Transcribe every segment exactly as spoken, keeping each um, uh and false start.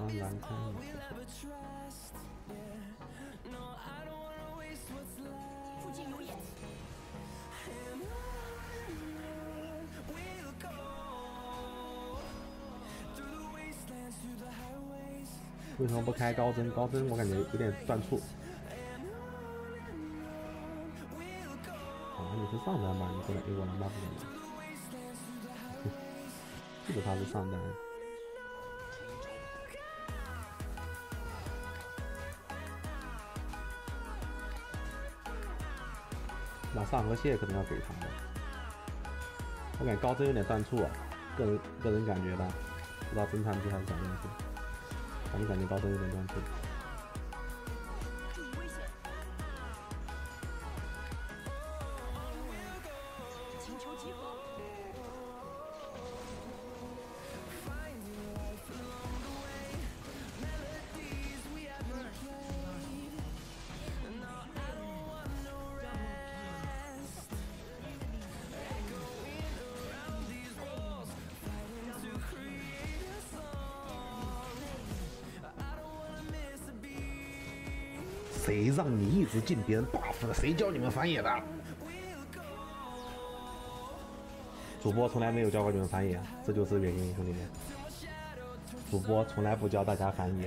双蓝开一次。 附近有眼。 为什么不开高帧？高帧我感觉有点断触。啊，你是上单吧？你过来 A 我蓝吧不可能。记得他是上单。那上河蟹可能要给他的。我感觉高帧有点断触啊，个人个人感觉吧，不知道侦探机还是啥东西，反正感觉高帧有点断触。 注意危险！请求集合。 谁让你一直进别人 buff 的？谁教你们翻野的？主播从来没有教过你们翻野，这就是原因，兄弟们。主播从来不教大家翻野，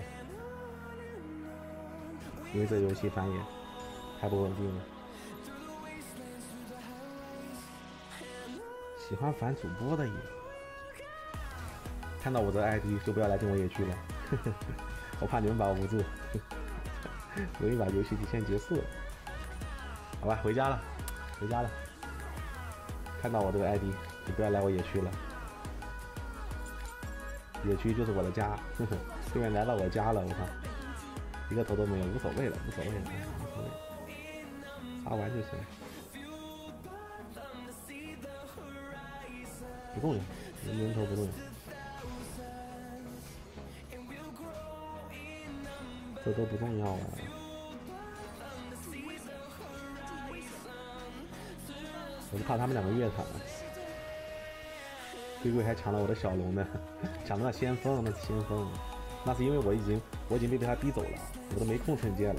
因为这游戏翻野太不稳定了。喜欢反主播的野，看到我的 I D 就不要来进我野区了，呵呵，我怕你们把我捂住。容易把游戏先结束了，好吧，回家了，回家了。看到我这个 I D， 你不要来我野区了，野区就是我的家，呵呵，对面来到我家了，我操，一个头都没有，无所谓了，无所谓了，无所谓，杀完就行，不重要，人头不重要。这都不重要啊！我就怕他们两个越塔，龟龟还抢了我的小龙呢，抢了那先锋，那是先锋，那是因为我已经我已经被他逼走了，我都没空惩戒了。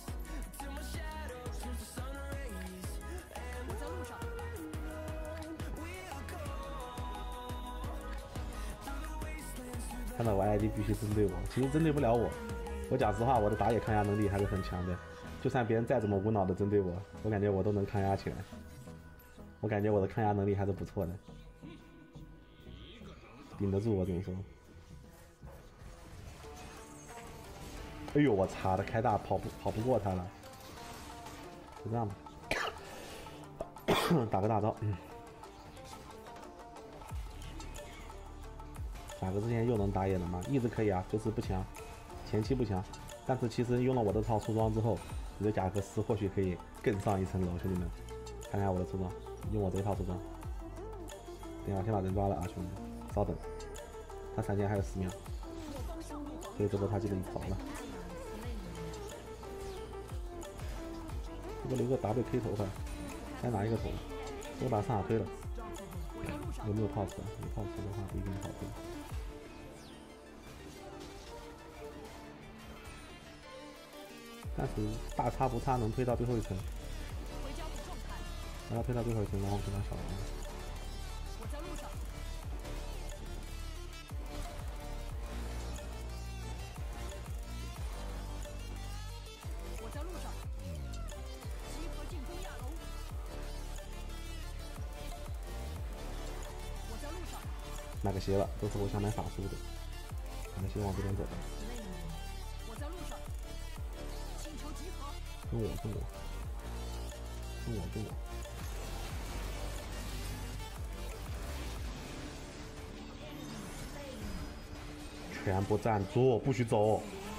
看到我 I D 必须针对我，其实针对不了我。我讲实话，我的打野抗压能力还是很强的，就算别人再怎么无脑的针对我，我感觉我都能抗压起来。我感觉我的抗压能力还是不错的，顶得住我怎么说？哎呦，我擦的开大跑不跑不过他了，就这样吧，打个大招，嗯，傻哥之前又能打野了吗？一直可以啊，就是不强。前期不强，但是其实用了我这套出装之后，你的贾克斯或许可以更上一层楼，兄弟们，看看我的出装，用我这一套出装。等一下，先把人抓了啊，兄弟，稍等，他闪现还有十秒，所以这波他记得跑了。这个留个 W K 头发，再拿一个头，我把上塔推了。有没有泡池？有泡池的话不一定好推。但是大差不差，能推到最后一层。然后推到最后一层，然后跟他小王。 我在路上。我在路上。集合进攻亚楼。我在路上。 买个鞋了，都是我想买法术的。我们先往这边走吧。 我在路上。 跟我跟我跟我跟我，全部站住，不许走！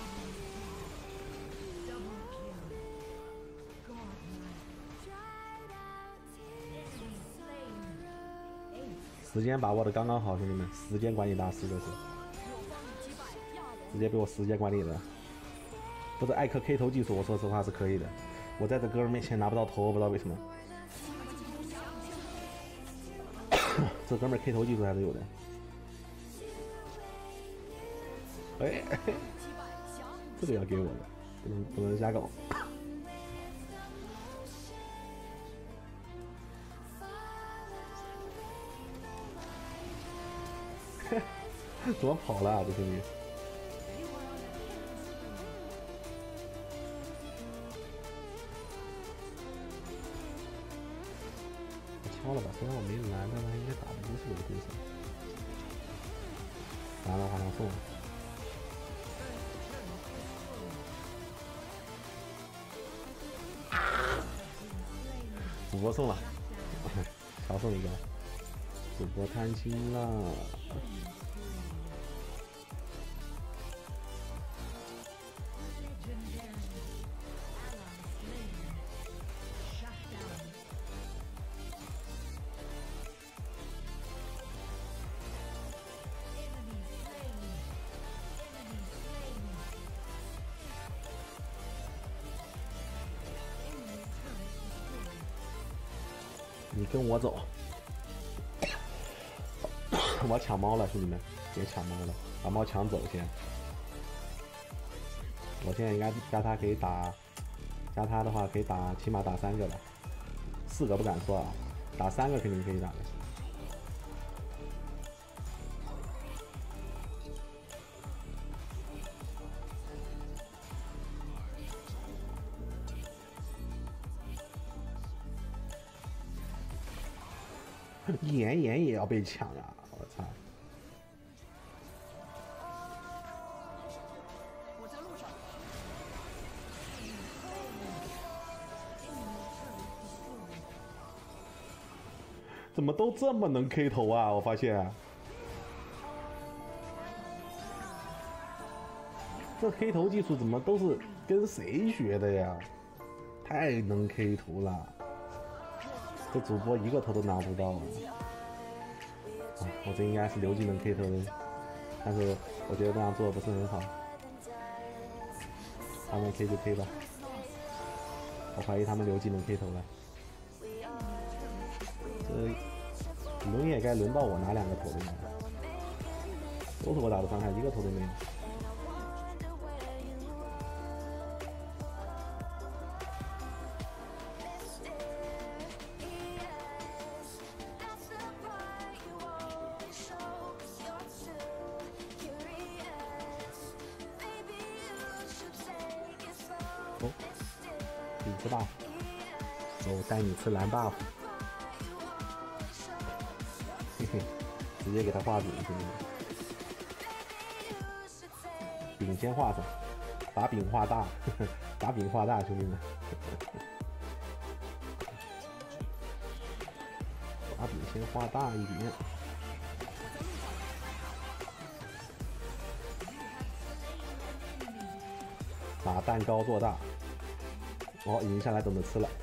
时间把握的刚刚好，兄弟们，时间管理大师这是，直接被我时间管理了。不是艾克 K 头技术，我说实话是可以的。我在这哥们面前拿不到头，我不知道为什么。这哥们 K 头技术还是有的。 哎， 击败峡谷这个要给我的，不能不能瞎搞。怎么跑了啊？这兄弟！我敲了吧，虽然我没蓝，但是他应该打的不是我的对手。蓝的话他送了，主播送了，乔送一个，主播贪心了。你跟我走，我要抢猫了，兄弟们，别抢猫了，把猫抢走先。我现在应该加他可以打，加他的话可以打，起码打三个吧，四个不敢说啊，打三个肯定可以打的。妍妍也要被抢呀！我操！ 我在路上。 怎么都这么能 K 头啊？我发现，这 K 头技术怎么都是跟谁学的呀？太能 K 头了！这主播一个头都拿不到啊！啊，我这应该是刘技能 K 头的，但是我觉得这样做不是很好。他们 K 就 K 吧，我怀疑他们刘技能 K 头了。这轮也该轮到我拿两个头的了，都是我打的伤害，一个头都没有。哦，第一次 buff， 我带你吃蓝 buff， 嘿嘿，直接给他画饼，兄弟们，饼先画上，把饼画大，呵呵，把饼画大，兄弟们，把饼先画大一点。把蛋糕做大，哦，已经下来等着吃了。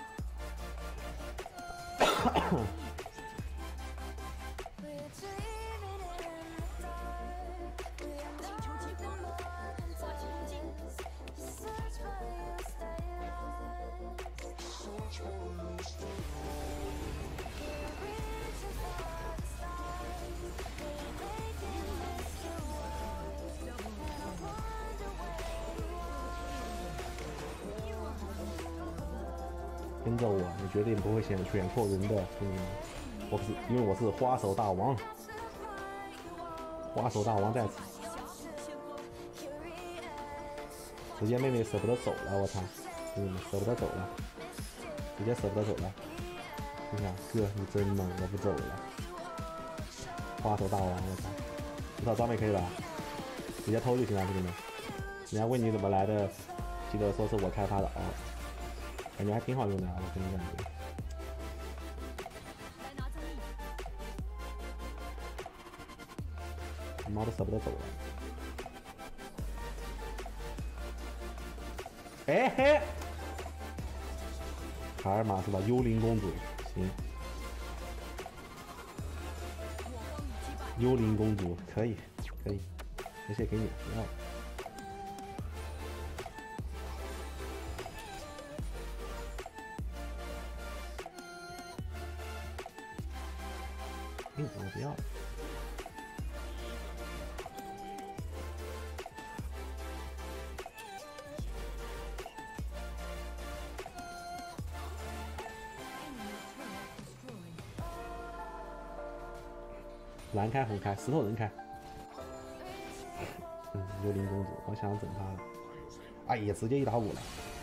跟着我，你绝对不会选选错人的，兄弟们！我是因为我是花手大王，花手大王在此。直接妹妹舍不得走了，我操！兄弟们舍不得走了，直接舍不得走了。你看哥，你真猛，我不走了。花手大王，我操！这套装备可以吧？直接偷就行了，兄弟们。人家问你怎么来的，记得说是我开发的啊。感觉还挺好用的啊，我个人感觉。猫都舍不得走了。哎嘿，卡尔玛是吧？幽灵公主，行。幽灵公主可以，可以，这些给你不要。嗯，我不要了。 蓝开红开，石头人开。嗯，幽灵公主，我想整她了。哎呀，直接一打五了。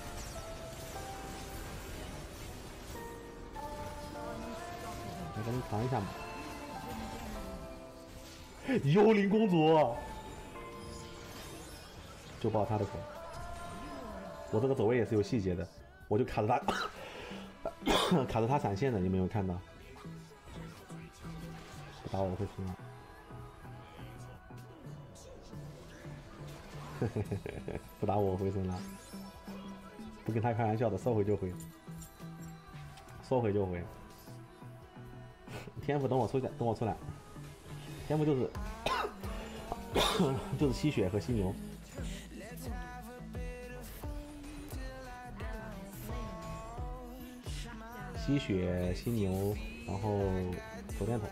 我给你扛一下嘛。幽灵公主，就爆她的口。我这个走位也是有细节的，我就卡着她，卡着她闪现的，你没有看到？不打我会输啊！不打我回升了，不跟他开玩笑的，说回就回，说回就回。天赋等我出来，等我出来。天赋就是就是吸血和犀牛。吸血、犀牛，然后手电筒。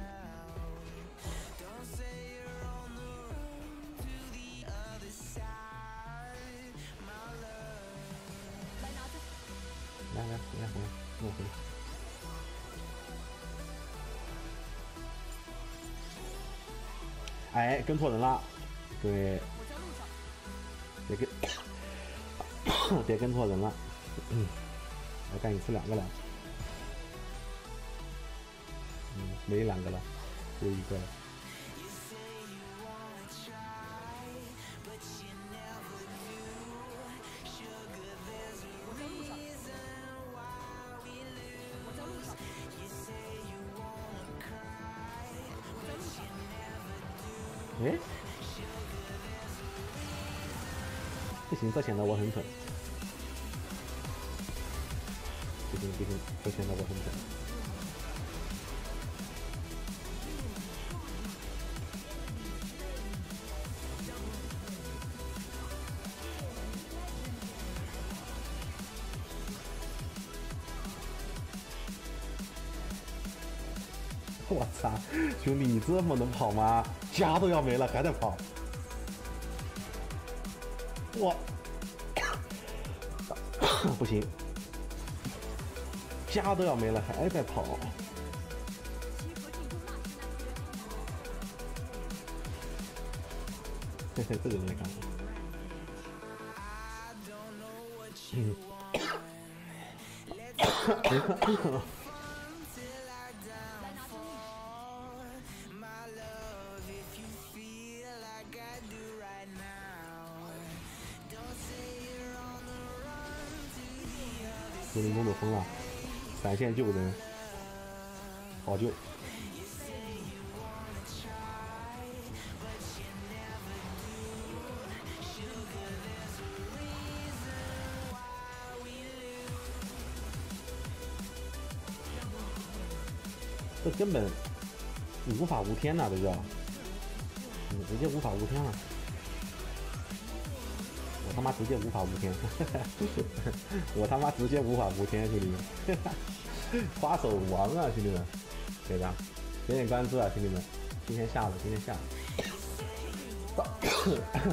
来来来回来，跟我回来。哎，跟错人了，对，得跟得跟错人了。嗯，我赶紧吃两个了。嗯，没两个了，只有一个了。哎，不行，这显得我很蠢。不行不行，这显得我很蠢。我操，兄弟，你这么能跑吗？家都要没了还在跑，我不行，家都要没了还在跑。嘿嘿，这个人没看过。嗯。幽灵公主疯了，闪现救人，好救。这根本无法无天呐、啊，这叫，嗯，直接无法无天了。我他妈直接无法无天，我他妈直接无法无天，兄弟们，花手王啊，兄弟们，对吧？点点关注啊，兄弟们，今天下了，今天下了。